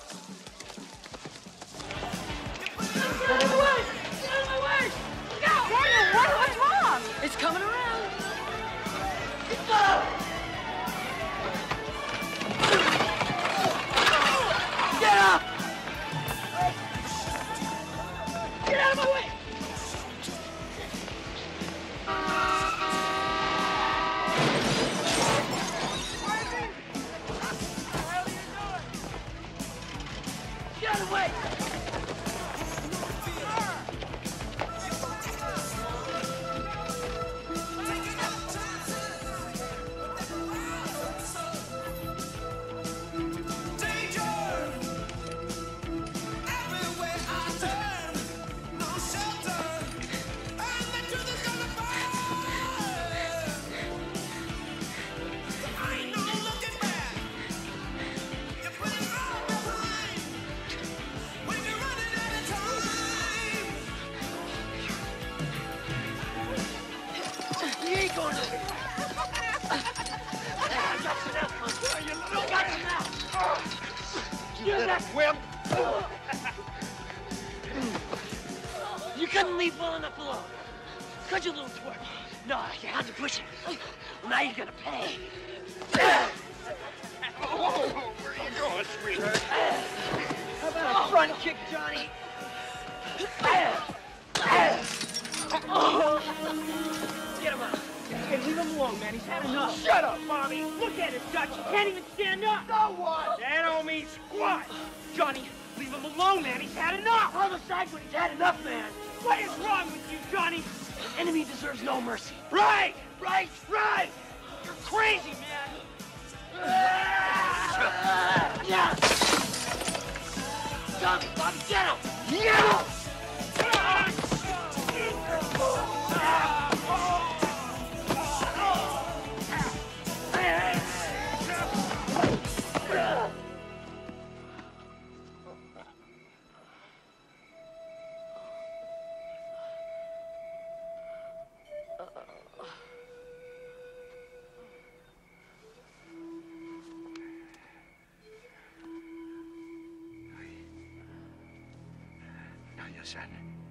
Get out of the way! Get out of my way! Look out! Daniel, what's wrong? It's coming around. Go! Get up! Get out of my way! Get out of the way! You ain't going nowhere. I got you now, son. I got you now. You little wimp! You couldn't leave well enough alone. Could you, little twerp? No, you had to push it. Well, now you're gonna pay. Whoa, where are you going, sweetheart? How about a front kick, Johnny? Get him out. Hey, leave him alone, man. He's had enough. Shut up, Bobby! Look at his Dutch. He can't even stand up. So what? That don't mean squat. Johnny, leave him alone, man. He's had enough. Throw the side when he's had enough, man. What is wrong with you, Johnny? An enemy deserves no mercy. Right! Right? Right! You're crazy, man. Yeah. Tommy, Bobby, get him! Get him! Now, yes, son.